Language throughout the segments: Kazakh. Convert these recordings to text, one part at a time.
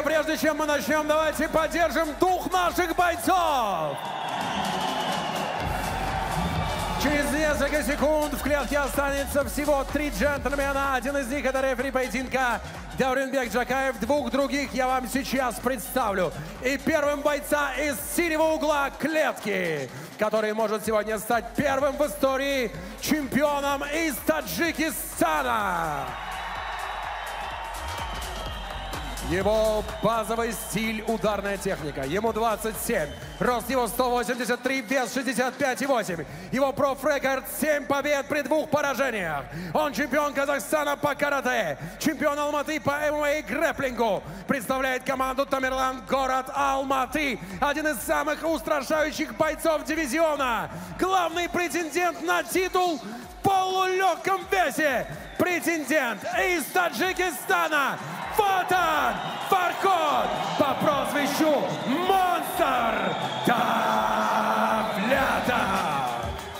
прежде чем мы начнем, давайте поддержим дух наших бойцов. Через несколько секунд в клетке останется всего 3 джентльмена. Один из них — это рефери поединка Дауренбек Джакаев. Двух других я вам сейчас представлю. И первым бойца из синего угла клетки, который может сегодня стать первым в истории чемпионом из Таджикистана. Его базовый стиль — ударная техника. Ему 27. Рост его 183, вес 65,8. Его профрекорд 7 побед при 2 поражениях. Он чемпион Казахстана по карате, чемпион Алматы по ММА и грэпплингу. Представляет команду Тамерлан, город Алматы. Один из самых устрашающих бойцов дивизиона. Главный претендент на титул в полулегком весе. Претендент из Таджикистана Ватан Фарход по прозвищу Монстр Давлятов.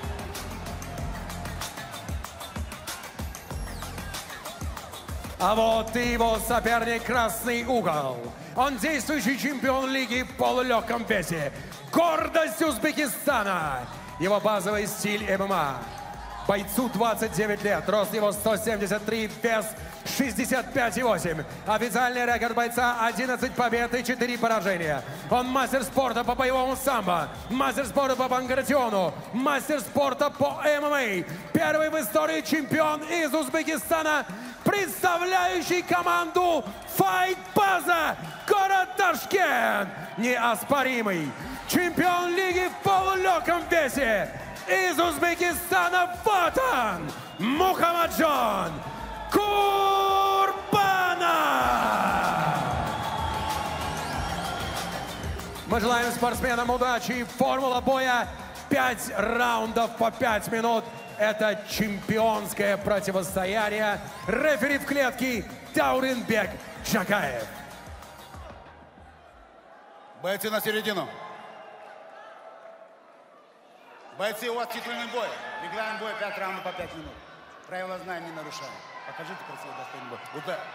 А вот и его соперник, красный угол. Он действующий чемпион лиги в полулегком весе. Гордость Узбекистана. Его базовый стиль ММА. Бойцу 29 лет, рост его 173, вес 65,8. Официальный рекорд бойца — 11 побед и 4 поражения. Он мастер спорта по боевому самбо, мастер спорта по панкратиону, мастер спорта по ММА. Первый в истории чемпион из Узбекистана, представляющий команду Fight База, город Ташкент. Неоспоримый чемпион лиги в полулегком весе. Из Узбекистана Ватан Мухаммаджон Курбанов. Мы желаем спортсменам удачи. Формула боя: 5 раундов по 5 минут. Это чемпионское противостояние. Рефери в клетке Дауренбек Джакаев. Бойцы на середину. Бойцы, у вас титульный бой. Играем бой 5 раундов по 5 минут. Правила знаем, не нарушаем. Покажите красивый достойный бой. Вот так.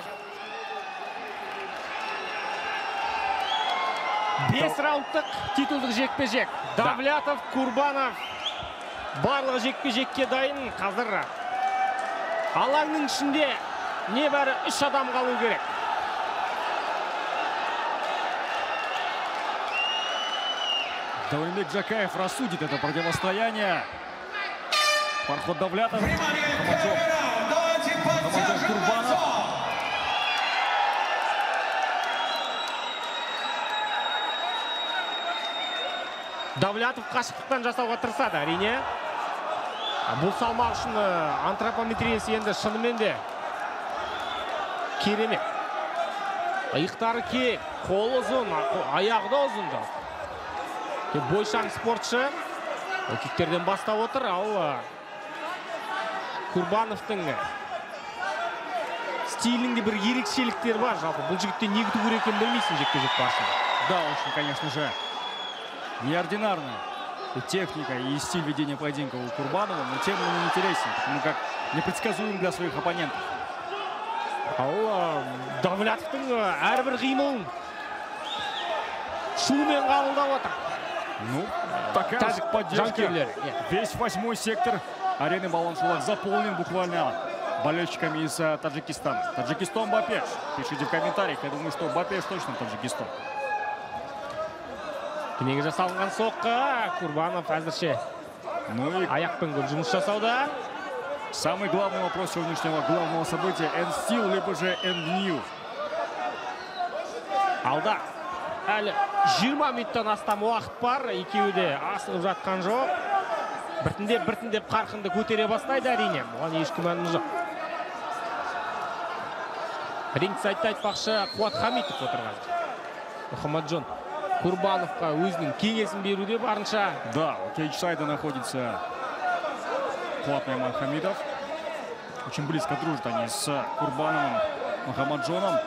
Бес раундтық титулдық жекпе-жек. Давлятов, Курбанов. Барлығы жекпе-жекке дайын. Қазір алаңның ішінде небәрі 3 адам қалу керек. Дауренбек Джакаев рассудит это противостояние. Фарход Давлятов, Хамаджон Курбанов. Давлятов қашықтықтан жасауға тырысады, әрине. Бұл салмақ үшін антропометриясы енді шынымен де керемет. Иықтары кең, қолы ұзын, аяғы да ұзын. Бойшаң спортшы киктерден бастап отыр, ал Курбановтың стилінде бір ерекшеліктер бар. Жалпы бұл жігіттен не күту керек екенін білмейсің жекпе-жек барысында. Да, очень, конечно же, неординарная техника и стиль ведения поединка у Курбанова, но тем не менее интересен, потому как непредсказуем для своих оппонентов. Ал Давлятовтың әрбір қимылын шумен қабылдап отыр. Ну, такая же поддержка. Весь 8-й сектор арены Балуан-Шолақ заполнен буквально болельщиками из Таджикистана. Таджикистан, Бапеш. Пишите в комментариях. Я думаю, что Бапеш точно Таджикистан. Кенеге жасалынған соққы. Курбанов әзірше аяқпен көп жұмыс жасауда. Самый главный вопрос сегодняшнего главного события: end still, либо же end new. Алда әлі 20 минуттан астам уақыт бар. Екеуі де асығып жатқан жоқ. Біртіндеп қарқынды көтере бастайды, әрине. Бұған еш күмәнім жоқ. Рингсайдта айтпақшы Қуат Хамитов отырған. Мухаммаджон Курбановқа өзінің кеңесін беруде барынша. Да, у кейдж-сайда находится Қуат Хамитов. Очень близко дружат они с Курбановым, Мухаммаджоном.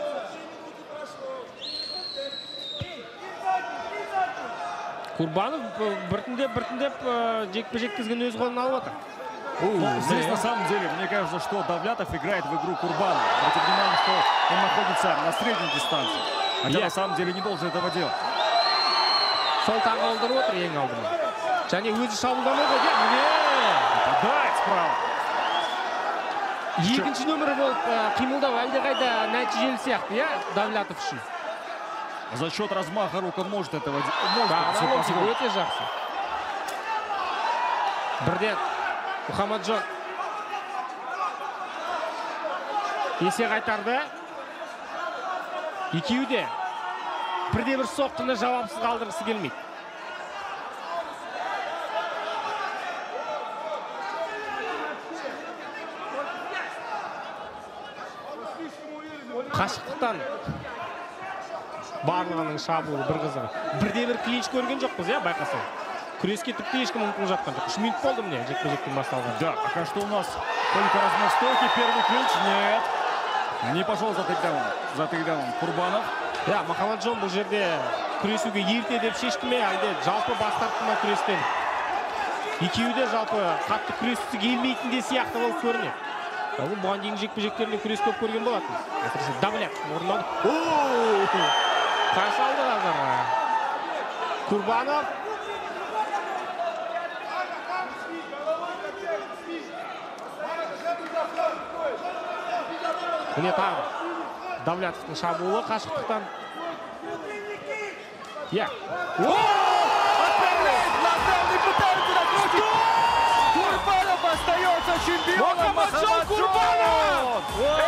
Курбанов біртіндеп жекпе-жек тізгінін өз қолына алып отыр. Здесь на самом деле, мне кажется, что Давлятов играет в игру Курбанова. Обратите внимание, что он находится на средней дистанции. Хотя на самом деле не должен этого делать. Сол тағылдырып отыр ең алдымен. Және өзі шабуылдамауға Нападает справа. екінші нөмірі болып қимылдау әлдеқайда нәтижелі сияқты, иә, Давлятов үшін. За счет размаха рук он может этого делать. Өте жақсы. Бірден Мұхаммаджон есе қайтарды. Екеуі де бірде-бір соққыны жауапсыз қалдырғысы келмейді. Қашықтықтан барлығының шабуылы бір қызығы. Бірде-бір клинч көрген жоқпыз, иә, байқасаң. Күреске тіпті ешкім ұмтылып жатқан жоқ. 3 минут болды міне, жекпе-жектен басталған. Да, пока что у нас только размах стойки, первый клинч. Нет. Не пошел за тейкдауном Курбанов. Ja, Мұхаммаджон бұл жерде күресуге ерте деп шешті ме, әлде жалпы бас тартты ма күрестен? Екеуі де жалпы қатты күресті келмейтін де сияқты болып көрінеді. Бұл бұған дейін жекпе-жектерінде күрес көп көрген болатын. Әсіресе Давлят орындалды. Қарсы алды назарға. Курбанов. Міне тағы Давлятовтың шабуылы қашықтықтан. Я. Отправляет нокдаун и пытается накрутить. Курбанов остается чемпионом. Мұхаммаджон Курбанов!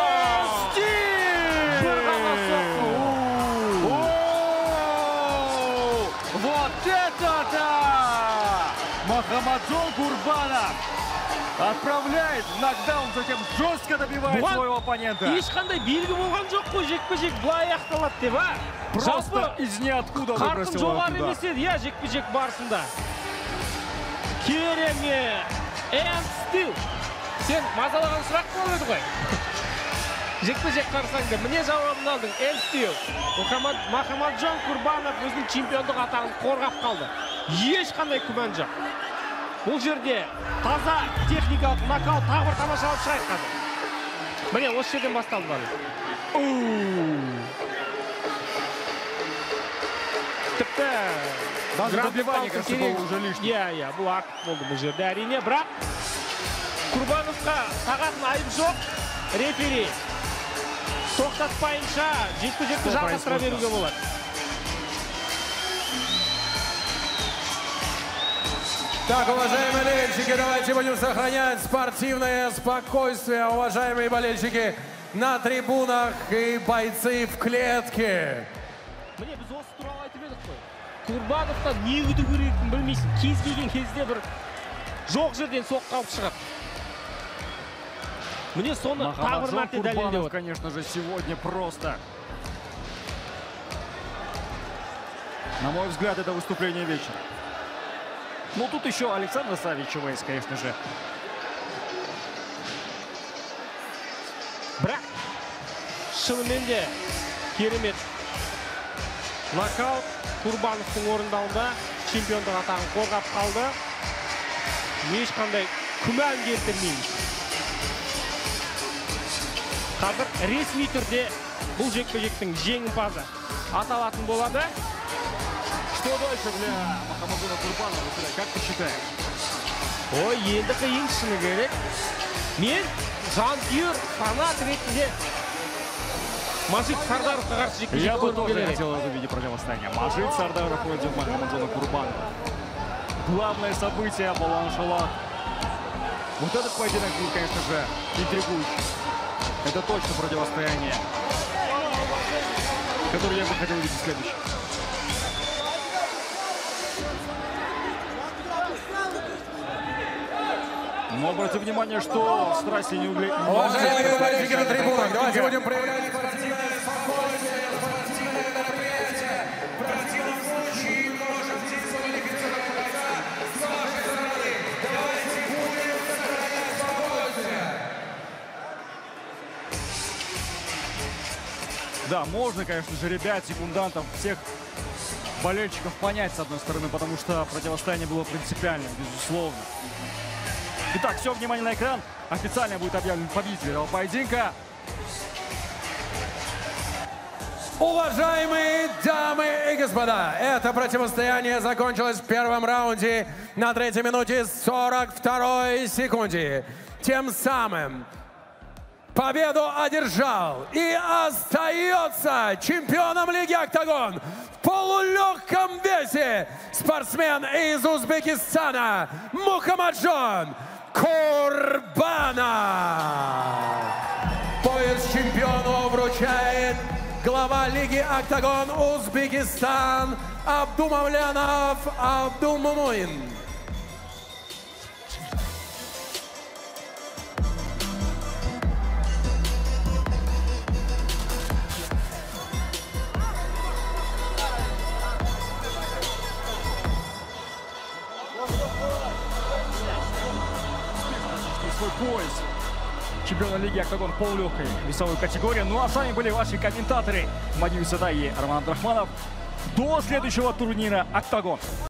Вот это да! Мұхаммаджон Курбанов отправляет в нокдаун, затем жестко добивает своего оппонента. Ешқандай белгі болған жоқ қой, жекпе-жек былай аяқталады деп, а? Просто из ниоткуда выбросил его жоғары туда. емес еді, иә, жекпе-жек барысында. Керемет! Стил! Сен мазалаған сұрақ болып еді ғой? Жекпе-жек қарсаңда міне жауабын алдың. Стил! Мұхаммаджон Курбанов өзінің чемпиондық атағын қорғап қалды. Ешқандай күмән жоқ. Бұл жерде таза техникалық нокаут тағы бір тамашалап шығайық қазір. Міне осы жерден басталды бары. Тіпті добивание, кажется, было уже лишнее. Иә, бұл артық болды бұл жерде әрине, бірақ Курбановқа сағатын айып жоқ. Рефери тоқтатпайынша жекпе-жекті жалғастыра беруге болады. Так, уважаемые болельщики, давайте будем сохранять спортивное спокойствие, уважаемые болельщики на трибунах и бойцы в клетке. Міне біз осы туралы айтып едік қой. Курбановтан не күту керектігін білмейсің. Кез келген кезде бір жоқ жерден соққы алып шығады. Міне соны тағы бір мәрте дәлелдеп отыр. Конечно же, сегодня просто. На мой взгляд, это выступление вечера. Ну, тут еще Александр Савичева есть, конечно же. Бірақ, шынымен де керемет нокаут Курбановтың орындауында чемпиондық атағын қорғап қалды. Ешқандай күмән келтірмейміз. Қазір ресми түрде бұл жекпе-жектің жеңімпазы аталатын болады. Что дальше для Мұхаммаджона Курбанова, как ты считаешь? Ой, енді қиын шыны керек. Мен жанкүйер фанат ретінде Мажит Сардаровқа қарсы жекпе-жек Я бы көргім тоже келер. хотел это видеть противостояние. Мажит Сардаров против Мұхаммаджона Курбанова. Главное событие Балуан-Шолақ. Вот этот поединок будет, конечно же, интригующий. Это точно противостояние, которое я бы хотел видеть следующее. Но обратите внимание, что страсти не углядят. Уважаемые болельщики на трибунах, давайте будем проявлять спортивное спокойствие, спортивное мероприятие. В противном случае может дисквалифицировать бойца с вашей стороны. Давайте будем сохранять спокойствие. Да, можно, конечно же, ребят, секундантов, всех болельщиков понять, с одной стороны, потому что противостояние было принципиальным, безусловно. Итак, все, внимание на экран. Официально будет объявлен победитель этого поединка. Уважаемые дамы и господа, это противостояние закончилось в первом раунде на 3-й минуте 42-й секунде. Тем самым победу одержал и остается чемпионом Лиги Октагон в полулегком весе спортсмен из Узбекистана Мухаммаджон Курбанов. Пояс чемпиону вручает глава Лиги Октагон Узбекистан Абдумавлянов Абдумумуин. Свой пояс чемпиона Лиги Октагон полулегкой весовой категории. Ну а с вами были ваши комментаторы Мадим Садай и Роман Абдрахманов. До следующего турнира «Октагон».